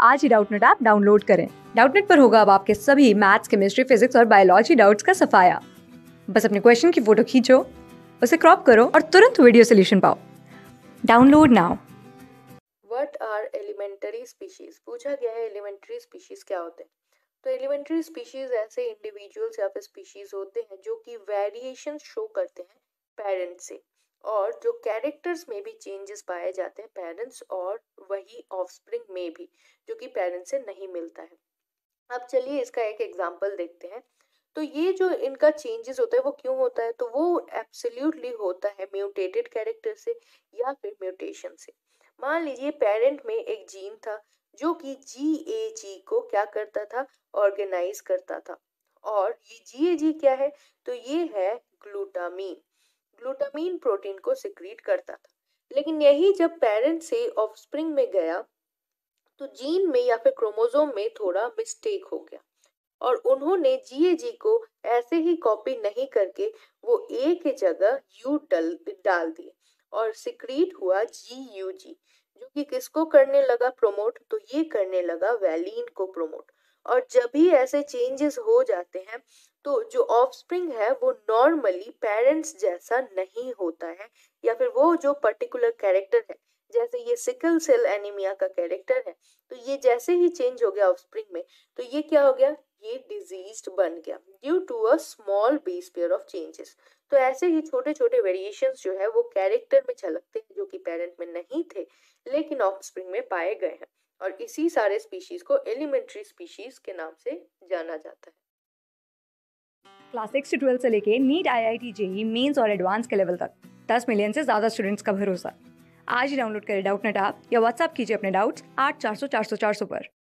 आज ही Doubtnut app download करें। डाउटनेट पर होगा अब आपके सभी मैथ्स, केमिस्ट्री, फिजिक्स और बायोलॉजी डाउट्स का सफाया। बस अपने क्वेश्चन की फोटो खींचो, उसे क्रॉप करो और तुरंत वीडियो सोल्यूशन पाओ। Download now. What are elementary species? पूछा गया है एलिमेंटरी स्पीशीज क्या होते हैं। तो एलिमेंटरी स्पीशीज ऐसे इंडिविजुअल्स या फिर स्पीशीज होते हैं जो कि वेरिएशन शो करते हैं पेरेंट्स से, और जो कैरेक्टर्स में भी चेंजेस पाए जाते हैं पेरेंट्स और वही ऑफस्प्रिंग में भी, जो कि पेरेंट्स से नहीं मिलता है। अब चलिए इसका एक एग्जांपल देखते हैं। तो ये जो इनका चेंजेस होता है वो क्यों होता है? तो वो एब्सोल्युटली होता है म्यूटेटेड कैरेक्टर से या फिर म्यूटेशन से। मान लीजिए पेरेंट में एक जीन था जो कि GAG को क्या करता था, ऑर्गेनाइज करता था। और ये GAG क्या है? तो ये है ग्लूटामीन। ग्लूटामीन प्रोटीन को सिक्रीट करता था। लेकिन यही जब पेरेंट से ऑफस्प्रिंग में गया तो जीन में या फिर क्रोमोसोम में थोड़ा मिस्टेक हो गया और उन्होंने GAG को ऐसे ही कॉपी नहीं करके वो ए की जगह यू डाल दिए और सिक्रीट हुआ GUG, जो कि किसको करने लगा प्रमोट? तो ये करने लगा वैलीन को प्रमोट। और जब भी ऐसे चेंजेस हो जाते हैं तो जो ऑफस्प्रिंग है वो नॉर्मली पेरेंट्स जैसा नहीं होता है, या फिर वो जो पर्टिकुलर कैरेक्टर है, जैसे ये सिकल सेल एनीमिया का कैरेक्टर है, तो ये जैसे ही चेंज हो गया ऑफस्प्रिंग में तो ये क्या हो गया? ये डिजीज्ड बन गया due to a small base pair of changes. तो ऐसे ही छोटे छोटे वेरिएशंस जो है वो कैरेक्टर में झलकते हैं जो कि पेरेंट में नहीं थे लेकिन ऑफस्प्रिंग में पाए गए हैं, और इसी सारे स्पीशीज को एलिमेंट्री स्पीशीज के नाम से जाना जाता है। क्लास 6 से 12 से लेके नीट, IIT, JEE मेंस और एडवांस के लेवल तक 10 मिलियन से ज्यादा स्टूडेंट्स का भरोसा। आज ही डाउनलोड करें डाउटनेट ऐप या व्हाट्सएप कीजिए अपने डाउट्स 8400 400 400 पर।